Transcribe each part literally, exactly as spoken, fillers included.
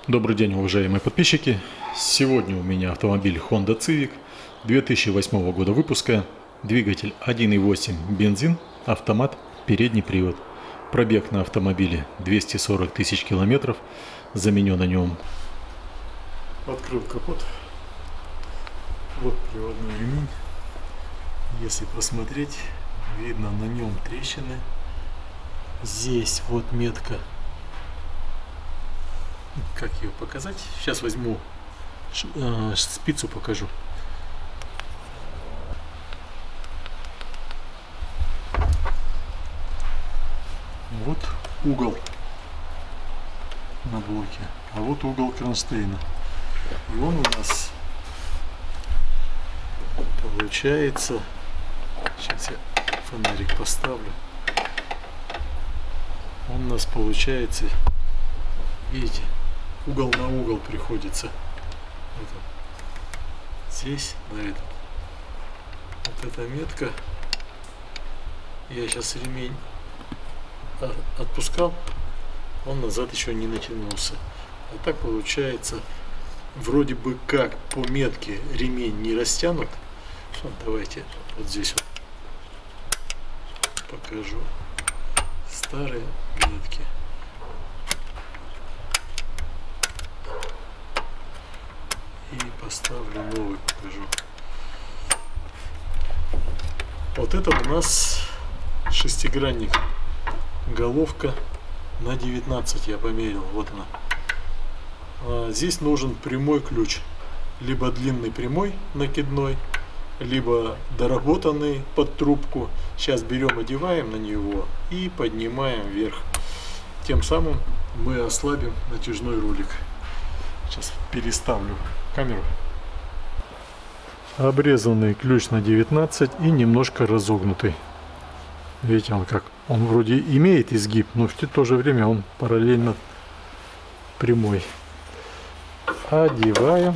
Добрый день, уважаемые подписчики! Сегодня у меня автомобиль Honda Civic две тысячи восьмого года выпуска, двигатель один и восемь бензин, автомат, передний привод. Пробег на автомобиле двести сорок тысяч километров, заменен на нем. Открыл капот. Вот приводной ремень. Если посмотреть, видно на нем трещины. Здесь вот метка. Как ее показать? Сейчас возьму э, спицу, покажу. Вот угол на блоке, а вот угол кронштейна. И он у нас получается, сейчас я фонарик поставлю, он у нас получается, видите, угол на угол приходится. Вот он. Здесь, на этом. Вот эта метка. Я сейчас ремень отпускал, он назад еще не натянулся. А так получается, вроде бы как по метке ремень не растянут. Вот, давайте вот здесь вот покажу старые метки. И поставлю новый, покажу. Вот это у нас шестигранник. Головка на девятнадцать я померил. Вот она. А здесь нужен прямой ключ. Либо длинный прямой накидной, либо доработанный под трубку. Сейчас берем, одеваем на него и поднимаем вверх. Тем самым мы ослабим натяжной ролик. Сейчас переставлю камеру. Обрезанный ключ на девятнадцать и немножко разогнутый. Видите, он как, он вроде имеет изгиб, но в то же время он параллельно прямой. Одеваем.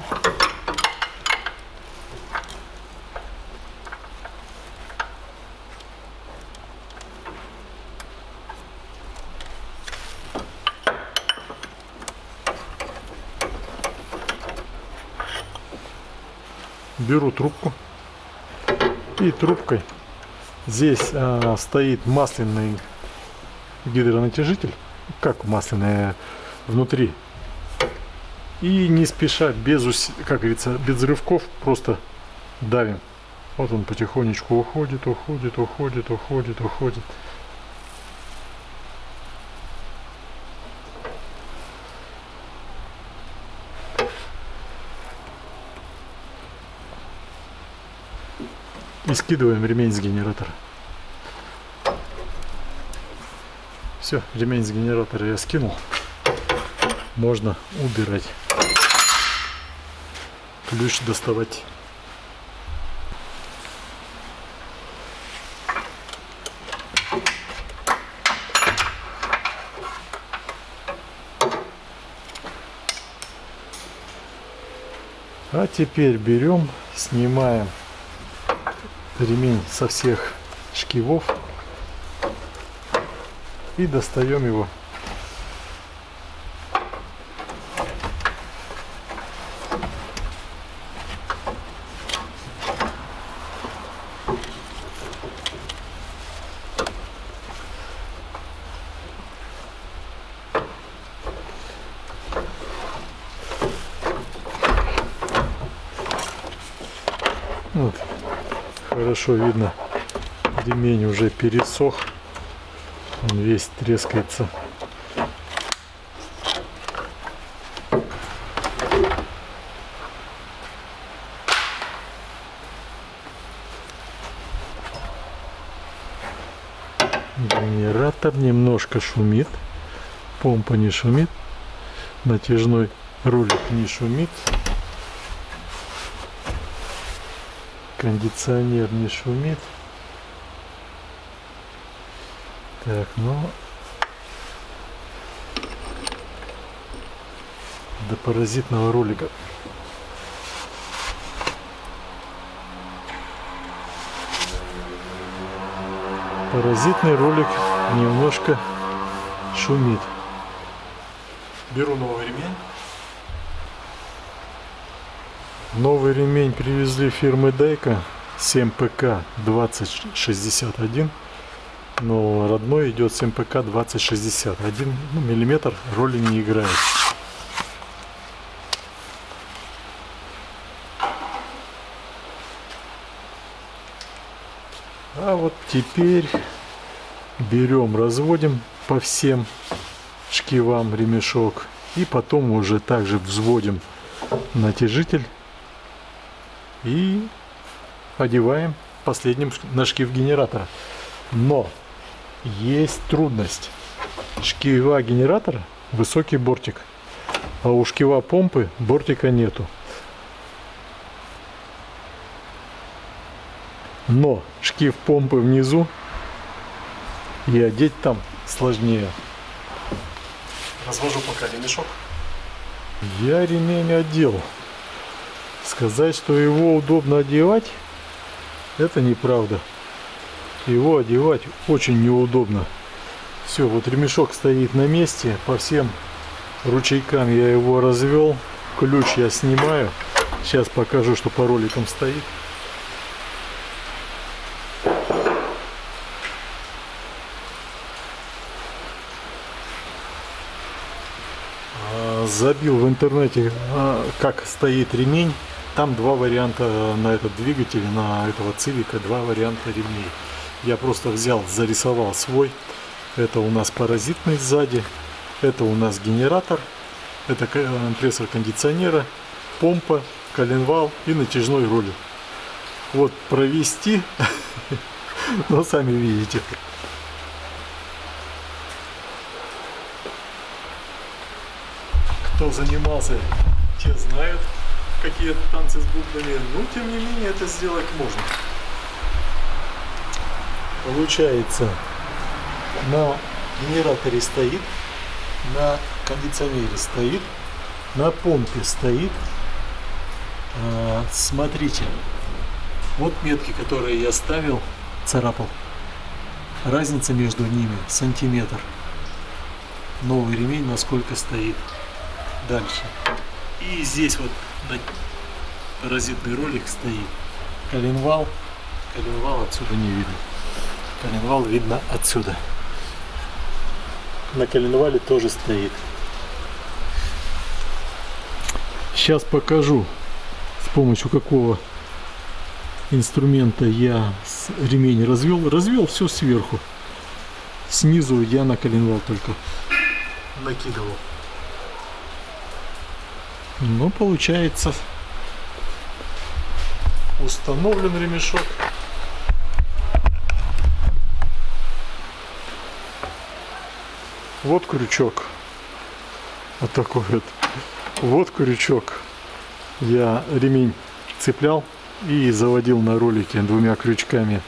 Беру трубку и трубкой. Здесь а, стоит масляный гидронатяжитель, как масляная внутри. И не спеша, без, ус... как говорится, без рывков, просто давим. Вот он потихонечку уходит, уходит, уходит, уходит, уходит. И скидываем ремень с генератора. Все, ремень с генератора я скинул. Можно убирать. Ключ доставать. А теперь берем, снимаем ремень со всех шкивов и достаем его. Вот. Хорошо видно, ремень уже пересох, он весь трескается. Генератор немножко шумит, помпа не шумит, натяжной ролик не шумит. Кондиционер не шумит. Так, ну до паразитного ролика. Паразитный ролик немножко шумит. Беру новый ремень, Новый ремень привезли фирмы Дейко, семь пэ ка двадцать шестьдесят один, но родной идет семь пэ ка двадцать шестьдесят один, ну, миллиметр роли не играет. А вот теперь берем, разводим по всем шкивам ремешок и потом уже также взводим натяжитель и одеваем последним на шкив генератора. Но есть трудность. Шкива генератора высокий бортик, а у шкива помпы бортика нету. Но шкив помпы внизу, и одеть там сложнее. Развожу пока ремешок. Я ремень одел. Сказать, что его удобно одевать, это неправда. Его одевать очень неудобно. Все, вот ремешок стоит на месте. По всем ручейкам я его развел. Ключ я снимаю. Сейчас покажу, что по роликам стоит. Забил в интернете, как стоит ремень. Там два варианта на этот двигатель, на этого Цивика, два варианта ремней. Я просто взял, зарисовал свой. Это у нас паразитный сзади, это у нас генератор, это компрессор кондиционера, помпа, коленвал и натяжной ролик. Вот провести, но сами видите. Кто занимался, те знают, какие танцы с бубнами, но тем не менее это сделать можно. Получается, на генераторе стоит, на кондиционере стоит, на помпе стоит. А, смотрите, вот метки, которые я ставил, царапал. Разница между ними сантиметр. Новый ремень насколько стоит. Дальше. И здесь вот паразитный ролик стоит. Коленвал. Коленвал отсюда не видно. Коленвал видно отсюда. На коленвале тоже стоит. Сейчас покажу, с помощью какого инструмента я ремень развел. Развел все сверху. Снизу я на коленвал только накидывал. Ну, получается, установлен ремешок. Вот крючок. Вот такой вот. Вот крючок. Я ремень цеплял и заводил на ролике двумя крючками.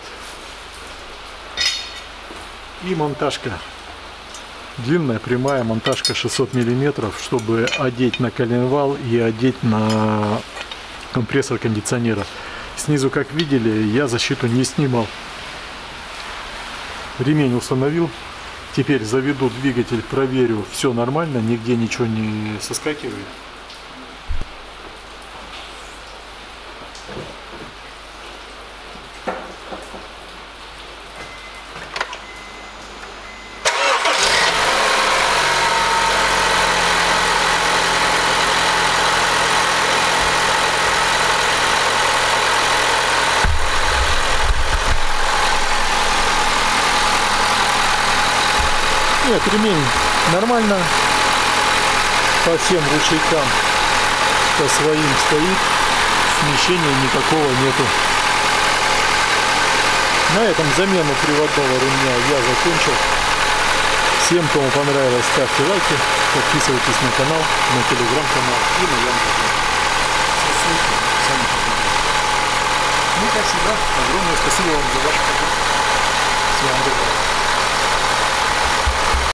И монтажка. Длинная прямая монтажка шестьсот миллиметров, чтобы одеть на коленвал и одеть на компрессор кондиционера. Снизу, как видели, я защиту не снимал. Ремень установил. Теперь заведу двигатель, проверю, все нормально, нигде ничего не соскакивает. Нет, ремень нормально, по всем ручейкам, по своим стоит, смещения никакого нету. На этом замену приводного ремня я закончил. Всем, кому понравилось, ставьте лайки, подписывайтесь на канал, на телеграм-канал и на Яндекс. Ну, как всегда, огромное спасибо вам за ваш просмотр. Всего вам доброго.